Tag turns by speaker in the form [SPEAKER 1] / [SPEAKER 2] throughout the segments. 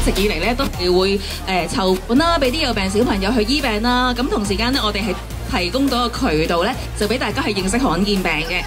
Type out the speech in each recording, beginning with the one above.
[SPEAKER 1] 直以嚟咧都會籌款啦，俾啲有病小朋友去醫病啦。咁同時間咧，我哋係提供到個渠道咧，就俾大家去認識罕見病嘅。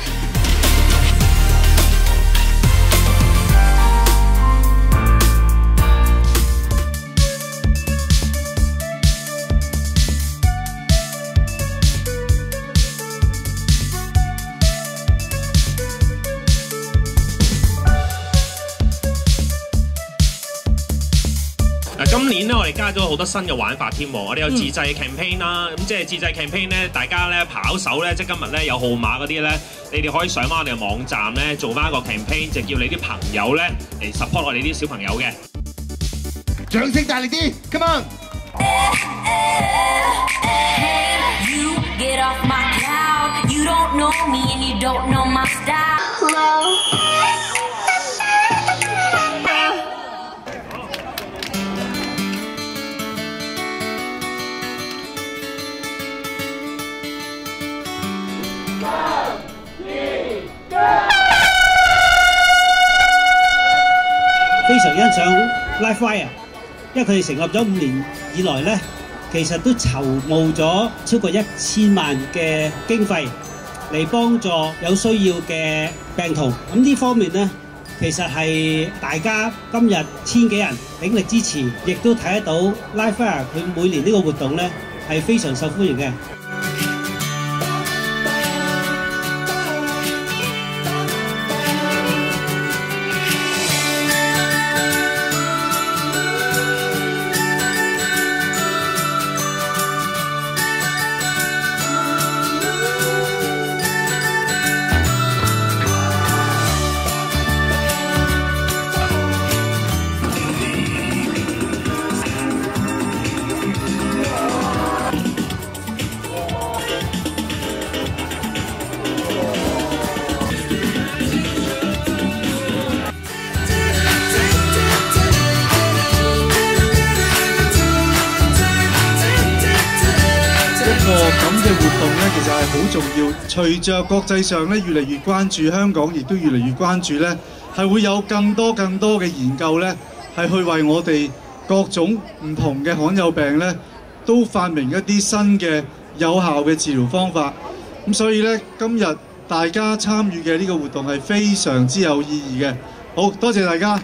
[SPEAKER 2] 今年咧，我哋加咗好多新嘅玩法添喎。我哋有自製 campaign 啦，咁即係自製 campaign 咧，大家咧跑手咧，即係今日咧有號碼嗰啲咧，你哋可以上翻我哋嘅網站咧，做翻一個 campaign，就叫你啲朋友咧嚟 support 我哋啲小朋友嘅。
[SPEAKER 3] 掌聲大力啲 ，come on！
[SPEAKER 4] You get off my cloud. You don't know me and you don't know my style. Hello.
[SPEAKER 5] 非常欣賞 LifeWire， 因為佢哋成立咗5年以來咧，其實都籌募咗超過1000萬嘅經費嚟幫助有需要嘅病童。咁呢方面咧，其實係大家今日1000幾人鼎力支持，亦都睇得到 LifeWire 佢每年呢個活動咧係非常受歡迎嘅。
[SPEAKER 6] 咁嘅活動咧，其實係好重要。隨着國際上咧越嚟越關注，香港亦都越嚟越關注咧，係會有更多嘅研究咧，係去為我哋各種唔同嘅罕有病咧，都發明一啲新嘅有效嘅治療方法。咁所以咧，今日大家參與嘅呢個活動係非常之有意義嘅。好多謝大家。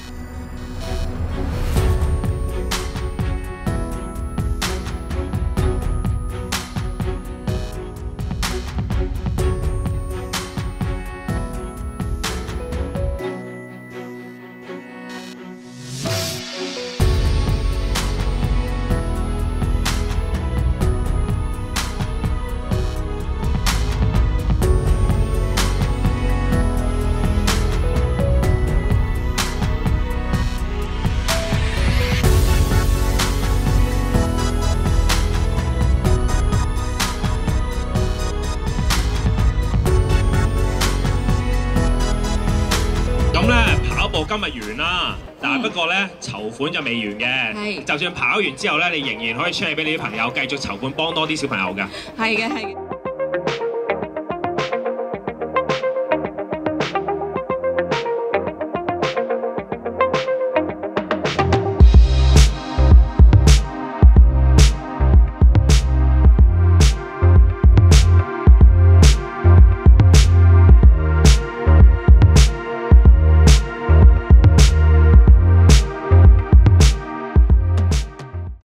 [SPEAKER 2] 今日完啦，但係不過咧籌款就未完嘅，就算跑完之後咧，你仍然可以 share 俾你啲朋友，繼續籌款幫多啲小朋友㗎。
[SPEAKER 1] 係嘅，係嘅。